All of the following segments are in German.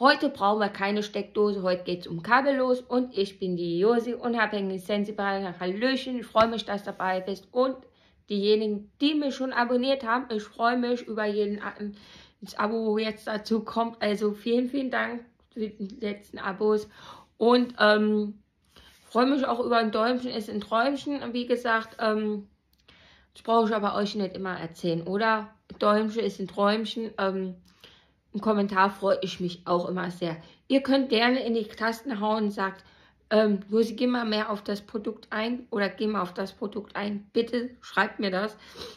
Heute brauchen wir keine Steckdose, heute geht es um kabellos und ich bin die Josi, unabhängig Sensi-Beraterin. Hallöchen, ich freue mich, dass du dabei bist und diejenigen, die mich schon abonniert haben, ich freue mich über jeden das Abo, wo jetzt dazu kommt. Also vielen, vielen Dank für die letzten Abos und freue mich auch über ein Däumchen, ist ein Träumchen. Wie gesagt, das brauche ich aber euch nicht immer erzählen, oder? Däumchen ist ein Träumchen. Im Kommentar freue ich mich auch immer sehr. Ihr könnt gerne in die Tasten hauen und sagt, Josi, geh mal mehr auf das Produkt ein oder geh mal auf das Produkt ein. Bitte schreibt mir das.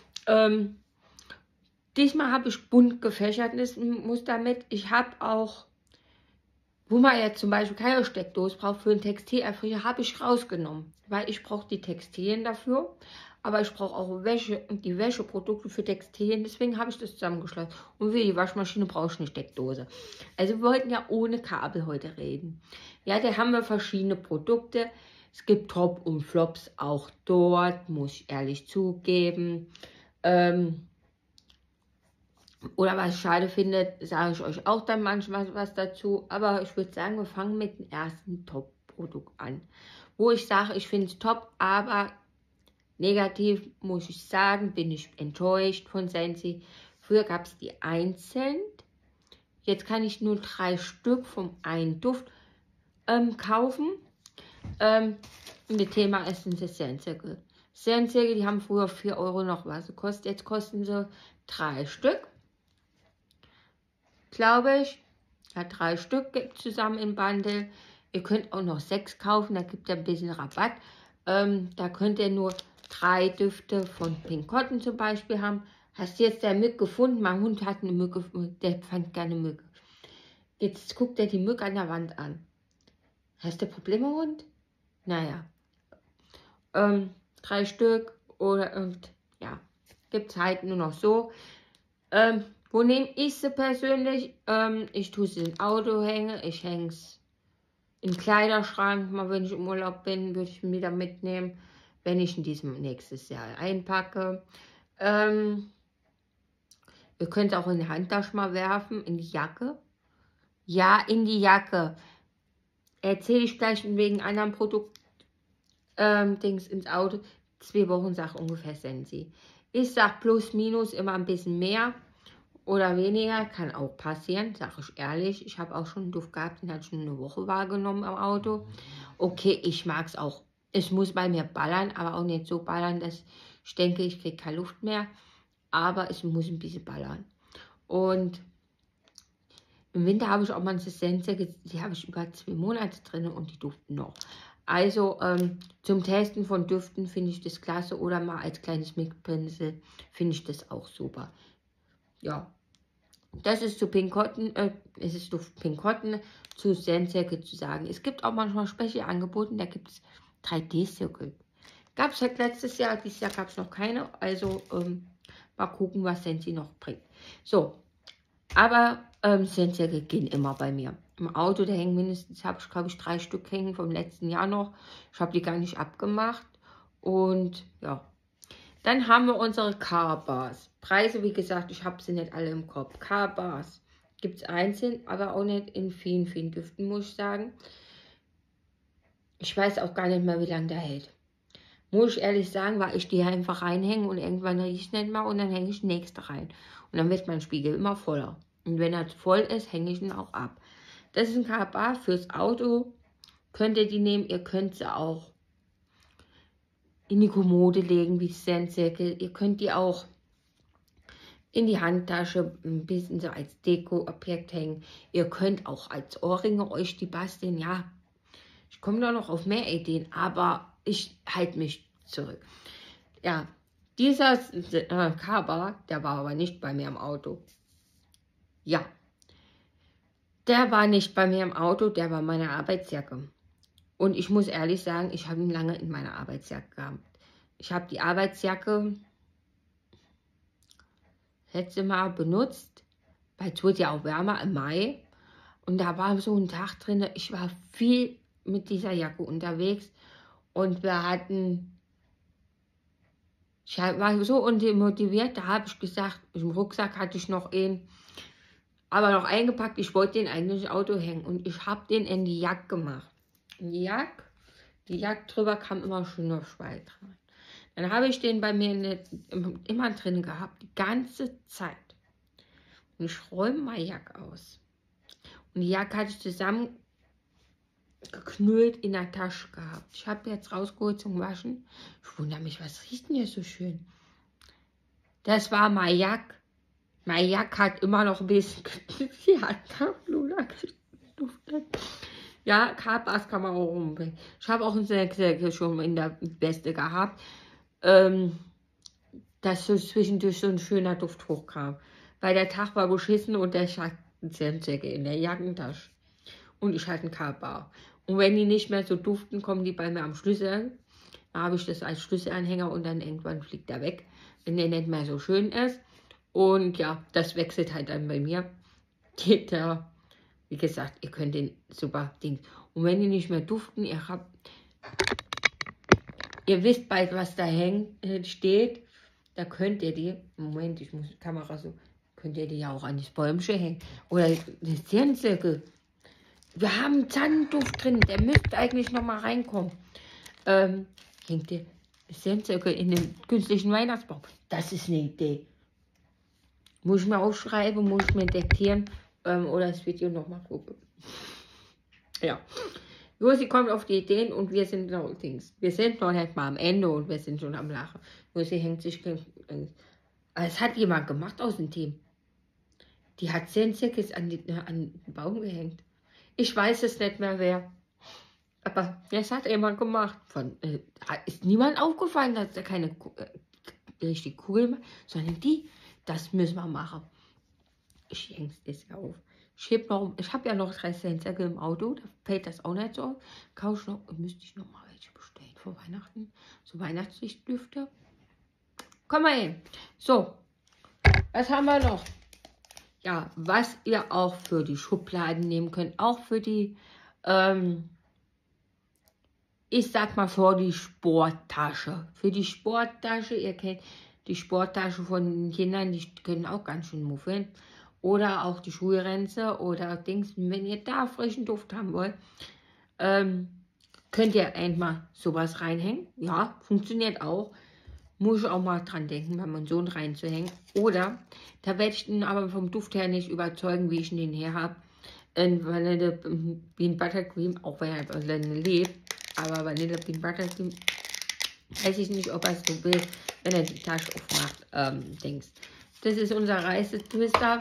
Diesmal habe ich bunt gefächertes Muster mit. Ich habe auch, wo man jetzt zum Beispiel keine Steckdose braucht für einen Textilerfrischer, habe ich rausgenommen, weil ich brauche die Textilien dafür. Aber ich brauche auch Wäsche und die Wäscheprodukte für Textilien, deswegen habe ich das zusammengeschlossen. Und für die Waschmaschine brauche ich eine Steckdose. Also wir wollten ja ohne Kabel heute reden. Ja, da haben wir verschiedene Produkte. Es gibt Top und Flops auch dort, muss ich ehrlich zugeben. Oder was ich schade finde, sage ich euch auch dann manchmal was dazu. Aber ich würde sagen, wir fangen mit dem ersten Top-Produkt an. Wo ich sage, ich finde es top, aber negativ muss ich sagen, bin ich enttäuscht von Sensi. Früher gab es die einzeln. Jetzt kann ich nur 3 Stück vom einen Duft kaufen. Und das Thema ist ein Sensical. Sensical, die haben früher 4 Euro noch was gekostet. Jetzt kosten sie 3 Stück. Glaube ich. Ja, 3 Stück gibt zusammen im Bundle. Ihr könnt auch noch 6 kaufen, da gibt es ein bisschen Rabatt. Da könnt ihr nur 3 Düfte von Pink Cotton zum Beispiel haben. Hast du jetzt der Mück gefunden? Mein Hund hat eine Mücke, der fand gerne Mücke. Jetzt guckt er die Mücke an der Wand an. Hast du Probleme, Hund? Naja. 3 Stück und ja, gibt es halt nur noch so. Wo nehme ich sie persönlich? Ich tue sie im Auto hängen. Ich hänge es im Kleiderschrank. Mal wenn ich im Urlaub bin, würde ich ihn wieder mitnehmen, wenn ich in diesem nächstes Jahr einpacke. Ihr könnt es auch in die Handtasche mal werfen, in die Jacke. Ja, in die Jacke. Erzähle ich gleich wegen anderen Produkt Dings ins Auto. 2 Wochen sagt ungefähr Sensi. Ich sage plus minus immer ein bisschen mehr oder weniger. Kann auch passieren, sage ich ehrlich. Ich habe auch schon einen Duft gehabt, den hat schon eine Woche wahrgenommen am Auto. Okay, ich mag es auch. Es muss bei mir ballern, aber auch nicht so ballern, dass ich denke, ich kriege keine Luft mehr. Aber es muss ein bisschen ballern. Und im Winter habe ich auch manche Sense, die habe ich über 2 Monate drin und die duften noch. Also zum Testen von Düften finde ich das klasse oder mal als kleines Mitbringsel finde ich das auch super. Ja, das ist zu Pink Cotton, es ist Duft Pink Cotton, zu Sense zu sagen. Es gibt auch manchmal Special-Angebote, da gibt es 3D-Circle. Gab es halt letztes Jahr, dieses Jahr gab es noch keine, also mal gucken, was Sensi noch bringt. So, aber Sensi gehen immer bei mir. Im Auto, da hängen mindestens, habe ich glaube ich 3 Stück hängen vom letzten Jahr noch. Ich habe die gar nicht abgemacht. Und ja, dann haben wir unsere Car-Bars. Preise, wie gesagt, ich habe sie nicht alle im Kopf. Car-Bars gibt es einzeln, aber auch nicht in vielen, vielen Düften, muss ich sagen. Ich weiß auch gar nicht mehr, wie lange der hält. Muss ich ehrlich sagen, weil ich die einfach reinhänge und irgendwann rieche ich nicht mehr und dann hänge ich die nächste rein. Und dann wird mein Spiegel immer voller. Und wenn er voll ist, hänge ich ihn auch ab. Das ist ein Car-Bar fürs Auto. Könnt ihr die nehmen, ihr könnt sie auch in die Kommode legen, wie Sensical. Ihr könnt die auch in die Handtasche ein bisschen so als Deko-Objekt hängen. Ihr könnt auch als Ohrringe euch die basteln. Ja, ich komme da noch auf mehr Ideen, aber ich halte mich zurück. Ja, dieser Car-Bar, der war aber nicht bei mir im Auto. Ja, der war nicht bei mir im Auto, der war meine Arbeitsjacke. Und ich muss ehrlich sagen, ich habe ihn lange in meiner Arbeitsjacke gehabt. Ich habe die Arbeitsjacke letzte Mal benutzt, weil es wurde ja auch wärmer im Mai. Und da war so ein Tag drin, ich war viel mit dieser Jacke unterwegs. Und wir hatten, ich war so unmotiviert, da habe ich gesagt, im Rucksack hatte ich noch einen, aber noch eingepackt. Ich wollte den eigentlich ins Auto hängen und ich habe den in die Jacke gemacht. In die Jacke drüber kam immer schön noch Schweiß rein. Dann habe ich den bei mir immer drin gehabt, die ganze Zeit. Und ich räume meine Jacke aus. Und die Jacke hatte ich zusammengeknüllt in der Tasche gehabt. Ich habe jetzt rausgeholt zum Waschen. Ich wundere mich, was riecht denn hier so schön? Das war meine Jacke. Meine Jacke hat immer noch ein bisschen sie hat Luna geduftet. Ja, Carpas kann man auch umbringen. Ich habe auch eine Säcke schon in der Weste gehabt, dass so zwischendurch so ein schöner Duft hochkam. Weil der Tag war beschissen und ich hatte eine Säcke in der Jackentasche. Und ich hatte einen Carpa. Und wenn die nicht mehr so duften, kommen die bei mir am Schlüssel. Da habe ich das als Schlüsselanhänger und dann irgendwann fliegt er weg, wenn der nicht mehr so schön ist. Und ja, das wechselt halt dann bei mir. Geht da, wie gesagt, ihr könnt den super Ding. Und wenn die nicht mehr duften, ihr wisst bald, was da steht, da könnt ihr die, Moment, ich muss die Kamera so, könnt ihr die ja auch an das Bäumchen hängen. Oder das Zirnzirkel. Wir haben Zahnduft drin, der müsste eigentlich noch mal reinkommen. Hängt ihr das Zirnzirkel in den künstlichen Weihnachtsbaum. Das ist eine Idee. Muss ich mir aufschreiben, muss ich mir diktieren oder das Video nochmal gucken. Ja. Josi kommt auf die Ideen und wir sind noch Dings. Wir sind noch nicht mal am Ende und wir sind schon am Lachen. Josi hängt sich. Es hat jemand gemacht aus dem Team. Die hat 10 Zickes an den Baum gehängt. Ich weiß es nicht mehr wer. Aber das hat jemand gemacht. Ist niemand aufgefallen, dass er keine richtige Kugel macht, sondern die. Das müssen wir machen. Ich hänge es auf. Ich habe ja noch 3 Centsäcke im Auto, da fällt das auch nicht so auf. Müsste ich noch mal welche bestellen vor Weihnachten. So Weihnachtslichtdüfte. Komm mal hin. So, was haben wir noch? Ja, was ihr auch für die Schubladen nehmen könnt, auch für die, ich sag mal vor die Sporttasche. Für die Sporttasche, ihr kennt die Sporttasche von den Kindern, die können auch ganz schön muffeln. Oder auch die Schulrenze oder Dings. Wenn ihr da frischen Duft haben wollt, könnt ihr einmal sowas reinhängen. Ja, funktioniert auch. Muss ich auch mal dran denken, bei meinem Sohn reinzuhängen. Oder, da werde ich ihn aber vom Duft her nicht überzeugen, wie ich ihn her habe. Vanille Bean Buttercream, auch wenn er Vanille lebt. Aber Vanille Bean Buttercream, weiß ich nicht, ob er es so will, wenn er die Tasche aufmacht, Dings. Das ist unser Reisetwister.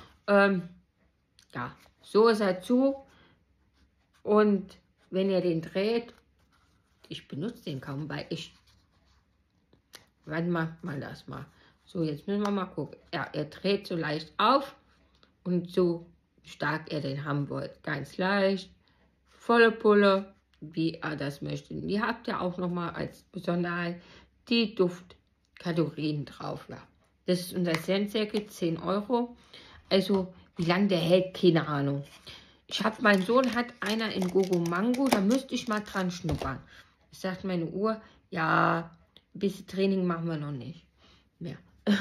Ja, so ist er zu. Und wenn ihr den dreht, ich benutze den kaum, weil ich, wann macht man das mal? So, jetzt müssen wir mal gucken. Ja, er dreht so leicht auf und so stark ihr den haben wollt. Ganz leicht, volle Pulle, wie ihr das möchtet. Ihr habt ja auch nochmal als Besonderheit die Duftkategorien drauf. Ja. Das ist unser Centsäcke, 10 Euro. Also, wie lange der hält, keine Ahnung. Mein Sohn hat einer in Gogo Mango, da müsste ich mal dran schnuppern. Ich sagt meine Uhr, ja, ein bisschen Training machen wir noch nicht mehr.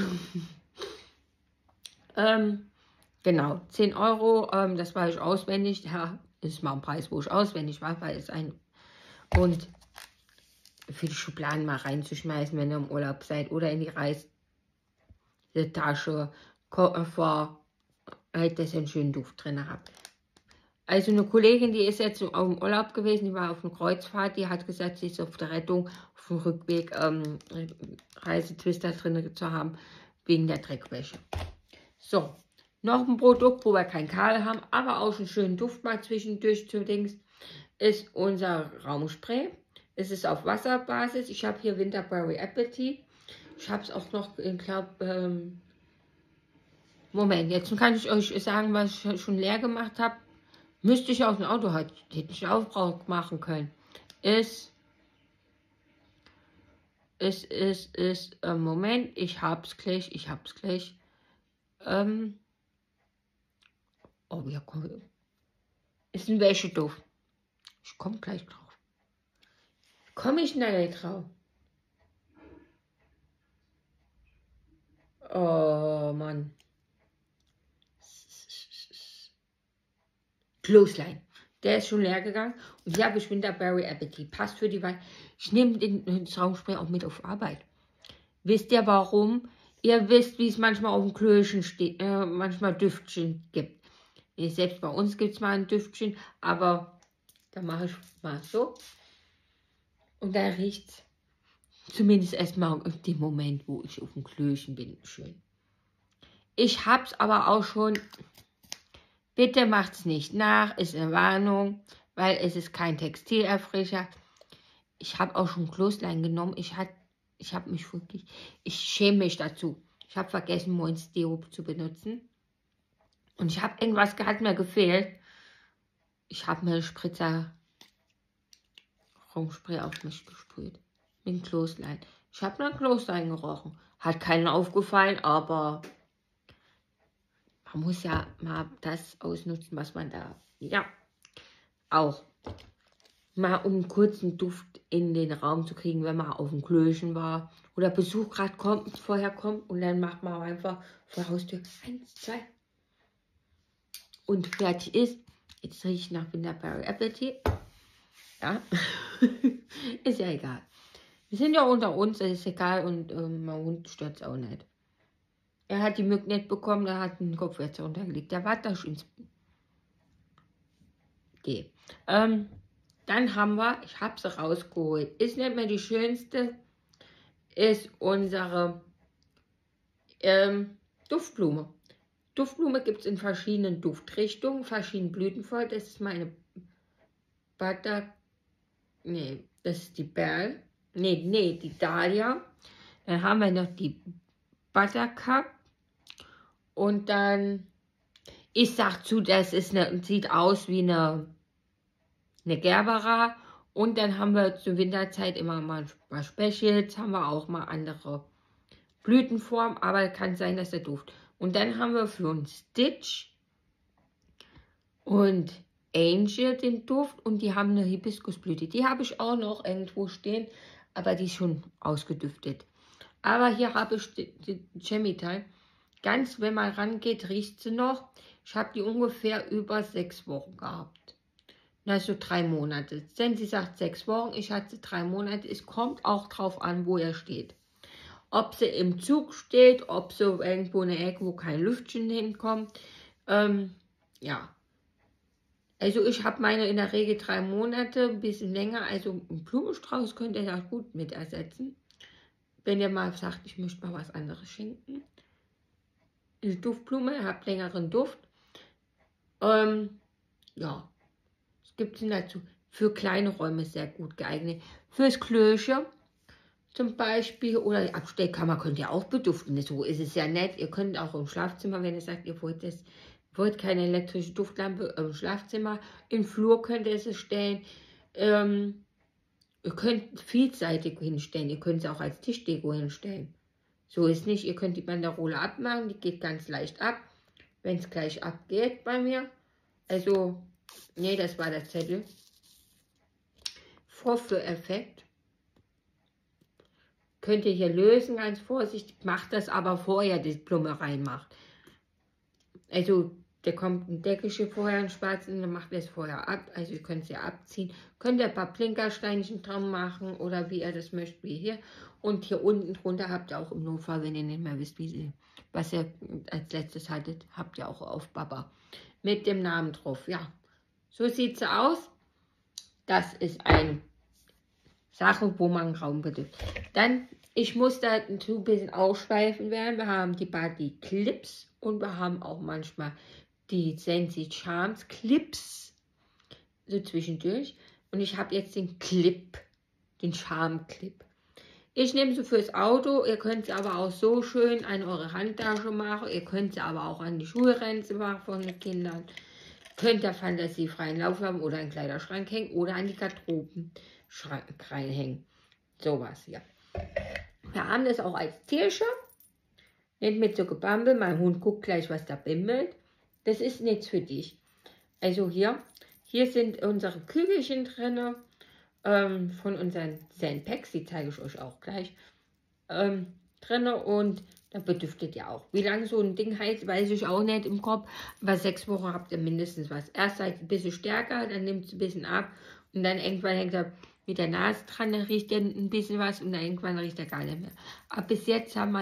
Genau, 10 Euro, das war ich auswendig. Ja, ist mal ein Preis, wo ich auswendig war, weil es ein. Und für die Schubladen mal reinzuschmeißen, wenn ihr im Urlaub seid oder in die Reisetasche, Koffer, halt, dass ihr einen schönen Duft drin habt. Also eine Kollegin, die ist jetzt im Urlaub gewesen, die war auf einer Kreuzfahrt, die hat gesagt, sie ist auf der Rettung, auf dem Rückweg Reisetwister drin zu haben, wegen der Dreckwäsche. So, noch ein Produkt, wo wir kein Kabel haben, aber auch einen schönen Duft mal zwischendurch zu Dings, ist unser Raumspray. Es ist auf Wasserbasis. Ich habe hier Winterberry Apple Tea. Ich habe es auch noch, ich glaube, Moment, jetzt kann ich euch sagen, was ich schon leer gemacht habe. Müsste ich aus dem Auto halt, hätte ich Aufbrauch machen können. Moment, ich hab's gleich. Oh, ja, komm. Ist ein Wäscheduft. Ich komme gleich drauf. Komme ich schnell drauf? Oh, Mann. Clothesline. Der ist schon leer gegangen. Und hier habe ich Winterberry Appetit. Passt für die Wahl. Ich nehme den Traumspray auch mit auf Arbeit. Wisst ihr warum? Ihr wisst, wie es manchmal auf dem Klöchen steht, manchmal Düftchen gibt. Selbst bei uns gibt es mal ein Düftchen, aber da mache ich mal so. Und da riecht es zumindest erstmal in dem Moment, wo ich auf dem Klöchen bin, schön. Ich habe es aber auch schon, bitte macht es nicht nach, ist eine Warnung, weil es ist kein Textilerfrischer. Ich habe auch schon Clothesline genommen, ich habe mich wirklich, ich schäme mich dazu. Ich habe vergessen, Moins Deo zu benutzen. Und ich habe irgendwas, hat mir gefehlt. Ich habe mir einen Spritzer Rumspray auf mich gesprüht. Mit dem Clothesline. Ich habe nach Clothesline gerochen. Hat keinen aufgefallen, aber man muss ja mal das ausnutzen, was man da, ja, auch mal um einen kurzen Duft in den Raum zu kriegen, wenn man auf dem Klöchen war oder Besuch gerade vorher kommt und dann macht man einfach vor der Haustür 1, 2 und fertig ist. Jetzt rieche ich nach Winterberry Appetit. Ja, ist ja egal. Wir sind ja unter uns, das ist egal und mein Hund stört es auch nicht. Er hat die Mücken nicht bekommen, er hat den Kopf jetzt runtergelegt. Der war da schön. Okay. Dann haben wir, ich habe sie rausgeholt, ist nicht mehr die schönste, ist unsere Duftblume. Duftblume gibt es in verschiedenen Duftrichtungen, verschiedenen Blütenformen. Das ist meine das ist die Bell. Die Dahlia. Dann haben wir noch die Buttercup. Und dann, ich sag zu, das ist sieht aus wie eine Gerbera. Und dann haben wir zur Winterzeit immer mal ein paar Specials, haben wir auch mal andere Blütenformen, aber kann sein, dass der Duft. Und dann haben wir für uns Stitch und Angel den Duft und die haben eine Hibiskusblüte. Die habe ich auch noch irgendwo stehen, aber die ist schon ausgedüftet. Aber hier habe ich die Chemital. Ganz, wenn man rangeht, riecht sie noch. Ich habe die ungefähr über 6 Wochen gehabt. Also 3 Monate. Denn sie sagt 6 Wochen, ich hatte 3 Monate. Es kommt auch drauf an, wo er steht. Ob sie im Zug steht, ob sie irgendwo in der Ecke, wo kein Lüftchen hinkommt. Ja. Also ich habe meine in der Regel 3 Monate, ein bisschen länger. Also einen Blumenstrauß könnt ihr da gut mit ersetzen. Wenn ihr mal sagt, ich möchte mal was anderes schenken. Eine Duftblume, ihr habt längeren Duft. Ja. Was gibt es denn dazu? Für kleine Räume sehr gut geeignet. Fürs Klöche zum Beispiel oder die Abstellkammer könnt ihr auch beduften. So ist es ja nett. Ihr könnt auch im Schlafzimmer, wenn ihr sagt, ihr wollt keine elektrische Duftlampe im Schlafzimmer, im Flur könnt ihr es stellen. Ihr könnt vielseitig hinstellen. Ihr könnt es auch als Tischdeko hinstellen. So ist nicht. Ihr könnt die Banderole abmachen. Die geht ganz leicht ab. Wenn es gleich abgeht bei mir. Also, nee, das war der Zettel. Vorführeffekt. Könnt ihr hier lösen, ganz vorsichtig. Macht das aber vorher, die Blume reinmacht. Also, da kommt ein Deckelchen vorher, ein schwarzen, dann macht ihr es vorher ab. Also, ihr könnt es ja abziehen. Könnt ihr ein paar Plinkersteinchen dran machen oder wie ihr das möchtet, wie hier. Und hier unten drunter habt ihr auch im Notfall, wenn ihr nicht mehr wisst, was ihr als letztes hattet, habt ihr auch auf Baba. Mit dem Namen drauf, ja. So sieht sie aus. Das ist eine Sache, wo man Raum bedürft. Dann, ich muss dazu ein bisschen ausschweifen werden. Wir haben die Body Clips und wir haben auch manchmal die Sensi Charms Clips. So zwischendurch. Und ich habe jetzt den Clip, den Charm Clip. Ich nehme sie fürs Auto. Ihr könnt sie aber auch so schön an eure Handtasche machen. Ihr könnt sie aber auch an die Schulrenze machen von den Kindern. Könnt ihr fantasiefreien Lauf haben oder einen Kleiderschrank hängen oder an die Garderobenschrank reinhängen. Sowas, ja. Wir haben das auch als Tierchen. Nicht mit so Gebammel. Mein Hund guckt gleich, was da bimmelt. Das ist nichts für dich. Also hier sind unsere Kügelchen drin. Von unseren Sandpacks. Die zeige ich euch auch gleich. Drin und Da bedüftet ihr auch. Wie lange so ein Ding heißt, weiß ich auch nicht im Kopf. Aber 6 Wochen habt ihr mindestens was. Erst seid ihr ein bisschen stärker, dann nimmt es ein bisschen ab. Und dann irgendwann hängt er mit der Nase dran, dann riecht er ein bisschen was. Und dann irgendwann riecht er gar nicht mehr. Aber bis jetzt haben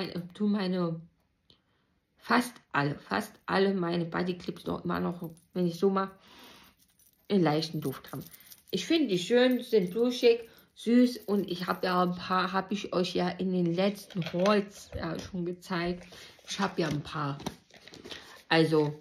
fast alle meine Bodyclips noch immer noch, wenn ich so mache, einen leichten Duft haben. Ich finde die schön, sind bluschig, süß und ich habe ja ein paar, habe ich euch ja in den letzten Hauls ja schon gezeigt. Ich habe ja ein paar. Also,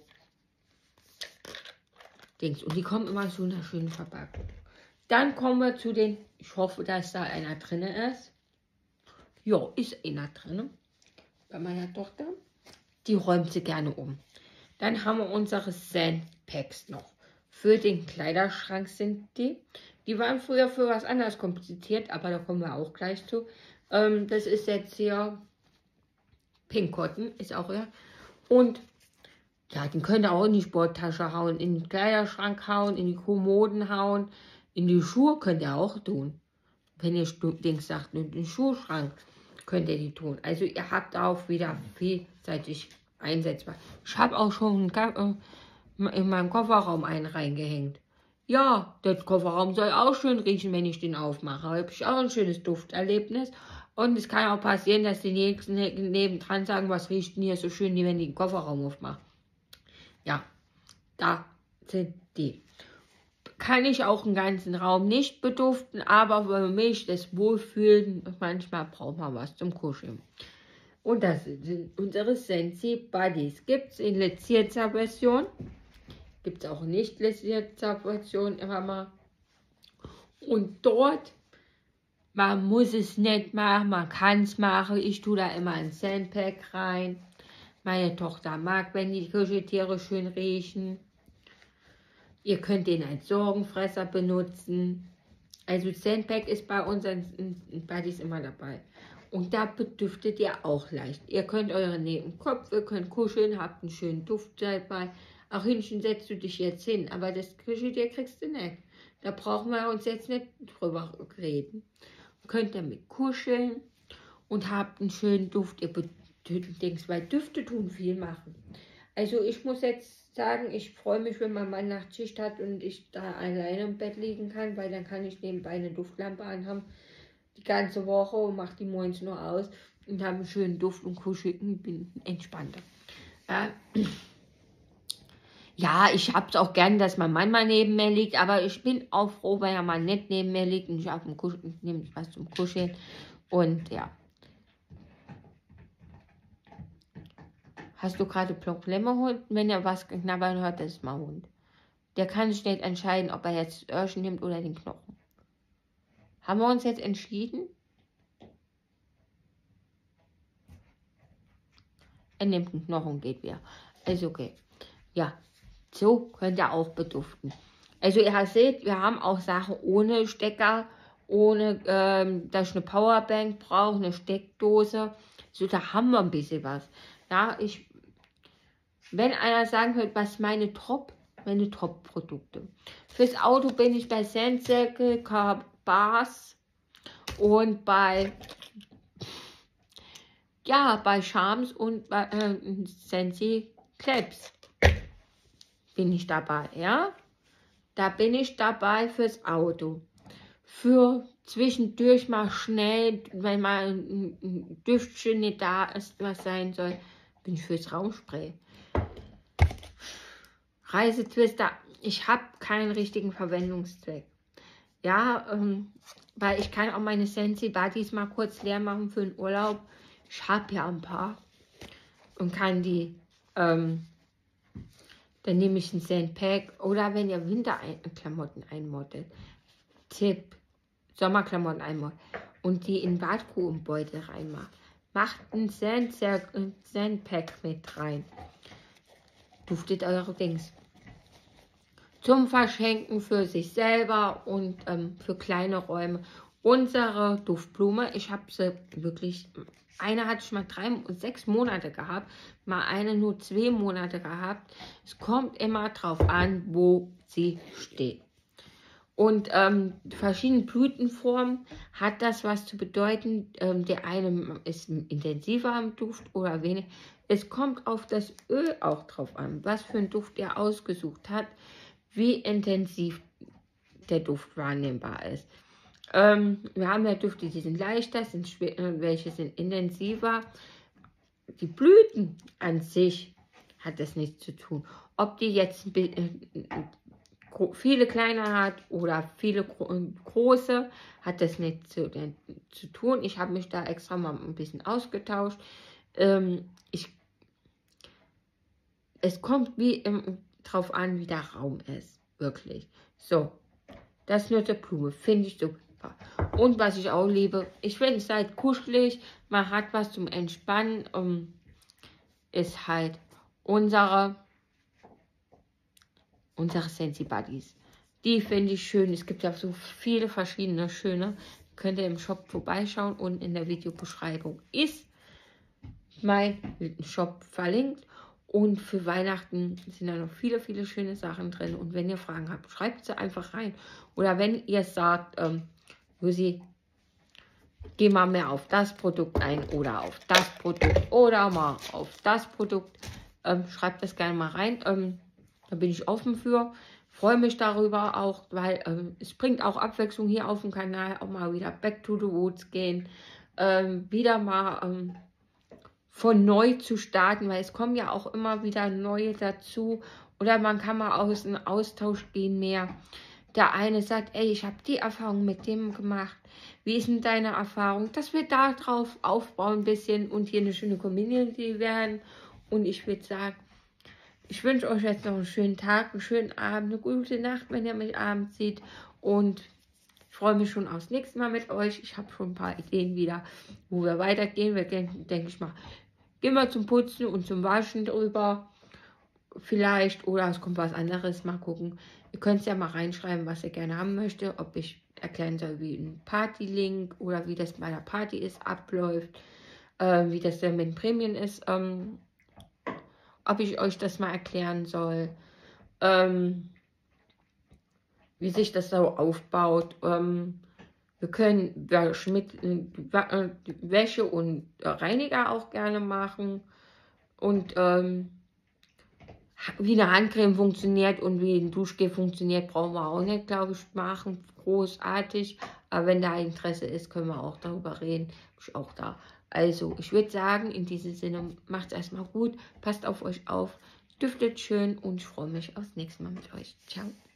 Dings. Und die kommen immer so in einer schönen Verpackung. Dann kommen wir zu den, ich hoffe, dass da einer drin ist. Ja, ist einer drin. Bei meiner Tochter. Die räumt sie gerne um. Dann haben wir unsere Sandpacks noch. Für den Kleiderschrank sind die. Die waren früher für was anderes kompliziert, aber da kommen wir auch gleich zu. Das ist jetzt hier Pink Cotton, ist auch ja. Und ja, den könnt ihr auch in die Sporttasche hauen, in den Kleiderschrank hauen, in die Kommoden hauen, in die Schuhe könnt ihr auch tun. Wenn ihr Dings sagt, in den Schuhschrank könnt ihr die tun. Also ihr habt auch wieder vielseitig einsetzbar. Ich habe auch schon in meinem Kofferraum einen reingehängt. Ja, der Kofferraum soll auch schön riechen, wenn ich den aufmache. Da habe ich auch ein schönes Dufterlebnis. Und es kann auch passieren, dass die Nächsten nebendran sagen, was riecht denn hier so schön, wenn die den Kofferraum aufmachen. Ja, da sind die. Kann ich auch einen ganzen Raum nicht beduften, aber für mich das Wohlfühlen, manchmal braucht man was zum Kuscheln. Und das sind unsere Scentsy Buddies. Gibt es in lizierter Version. Gibt es auch nicht lizierter Version immer mal. Und dort, man muss es nicht machen, man kann es machen. Ich tue da immer ein Sandpack rein. Meine Tochter mag, wenn die Kuscheltiere schön riechen. Ihr könnt den als Sorgenfresser benutzen. Also Sandpack ist bei unseren Buddies immer dabei. Und da bedüftet ihr auch leicht. Ihr könnt euren Nebenkopf, ihr könnt kuscheln, habt einen schönen Duft dabei. Auch Hündchen, setzt du dich jetzt hin, aber das Kuscheltier kriegst du nicht. Da brauchen wir uns jetzt nicht drüber reden. Könnt damit kuscheln und habt einen schönen Duft. Ihr bedüftet, weil Düfte tun viel machen. Also ich muss jetzt sagen, ich freue mich, wenn mein Mann Nachtschicht hat und ich da alleine im Bett liegen kann, weil dann kann ich nebenbei eine Duftlampe anhaben die ganze Woche und mache die morgens nur aus und habe einen schönen Duft und kuschel und bin entspannter. Ja, ich habe es auch gern, dass mein Mann mal neben mir liegt, aber ich bin auch froh, wenn er mal nicht neben mir liegt und ich auf dem Kuscheln nehme was zum Kuscheln und ja. Hast du gerade Probleme, wenn er was knabbern hört, das ist mein Hund. Der kann sich nicht entscheiden, ob er jetzt das Öhrchen nimmt oder den Knochen. Haben wir uns jetzt entschieden? Er nimmt den Knochen, geht wieder. Ist okay. Ja, so könnt ihr auch beduften. Also ihr seht, wir haben auch Sachen ohne Stecker, ohne, dass ich eine Powerbank brauche, eine Steckdose. So, da haben wir ein bisschen was. Ja, wenn einer sagen will, was meine Top-Produkte. Fürs Auto bin ich bei Sandcircle, Bars und bei Charms und bei Scentsy Clips bin ich dabei, ja. Da bin ich dabei fürs Auto. Für zwischendurch mal schnell, wenn mal ein Düftchen nicht da ist, was sein soll, bin ich fürs Raumspray. Reisetwister, ich habe keinen richtigen Verwendungszweck. Ja, weil ich kann auch meine Scentsy Buddies mal kurz leer machen für den Urlaub. Ich habe ja ein paar und kann die, dann nehme ich ein Sandpack oder wenn ihr Winterklamotten einmoddet, Tipp, Sommerklamotten einmoddet und die in Badkuchenbeutel reinmacht, macht ein Sandpack mit rein. Duftet eure Dings. Zum Verschenken für sich selber und für kleine Räume. Unsere Duftblume, ich habe sie wirklich, eine hatte ich mal 6 Monate gehabt, mal eine nur 2 Monate gehabt. Es kommt immer drauf an, wo sie steht. Und verschiedene Blütenformen hat das was zu bedeuten. Der eine ist intensiver im Duft oder weniger. Es kommt auf das Öl auch drauf an, was für einen Duft er ausgesucht hat, wie intensiv der Duft wahrnehmbar ist. Wir haben ja Düfte, die sind leichter, welche sind intensiver. Die Blüten an sich hat das nichts zu tun. Ob die jetzt viele kleine hat oder viele große, hat das nichts zu tun. Ich habe mich da extra mal ein bisschen ausgetauscht. Es kommt drauf an, wie der Raum ist. Wirklich. So, das ist nur die Blume. Finde ich super. Und was ich auch liebe, ich finde es halt kuschelig. Man hat was zum Entspannen. Ist halt unsere Scentsy Buddies. Die finde ich schön. Es gibt ja so viele verschiedene schöne. Könnt ihr im Shop vorbeischauen und in der Videobeschreibung ist mein Shop verlinkt. Und für Weihnachten sind da noch viele, viele schöne Sachen drin. Und wenn ihr Fragen habt, schreibt sie einfach rein. Oder wenn ihr sagt, Lucy, geh mal mehr auf das Produkt ein oder auf das Produkt oder mal auf das Produkt, schreibt das gerne mal rein. Da bin ich offen für. Freue mich darüber auch, weil es bringt auch Abwechslung hier auf dem Kanal. Auch mal wieder back to the roots gehen. Wieder mal von neu zu starten, weil es kommen ja auch immer wieder neue dazu. Oder man kann mal aus dem Austausch gehen mehr. Der eine sagt, ey, ich habe die Erfahrung mit dem gemacht. Wie ist denn deine Erfahrung? Dass wir da drauf aufbauen ein bisschen und hier eine schöne Community werden. Und ich würde sagen, ich wünsche euch jetzt noch einen schönen Tag, einen schönen Abend, eine gute Nacht, wenn ihr mich abends seht. Und ich freue mich schon aufs nächste Mal mit euch. Ich habe schon ein paar Ideen wieder, wo wir weitergehen. Wir denke ich mal, gehen wir zum Putzen und zum Waschen drüber. Vielleicht, oder es kommt was anderes, mal gucken. Ihr könnt es ja mal reinschreiben, was ihr gerne haben möchtet. Ob ich erklären soll, wie ein Party-Link oder wie das bei der Party ist, abläuft. Wie das dann mit den Prämien ist. Ob ich euch das mal erklären soll. Wie sich das so aufbaut. Wir können Wäsche und Reiniger auch gerne machen. Und wie eine Handcreme funktioniert und wie ein Duschgel funktioniert, brauchen wir auch nicht, glaube ich, machen. Großartig. Aber wenn da Interesse ist, können wir auch darüber reden. Bin ich auch da. Also, ich würde sagen, in diesem Sinne, macht es erstmal gut. Passt auf euch auf. Duftet schön und ich freue mich aufs nächste Mal mit euch. Ciao.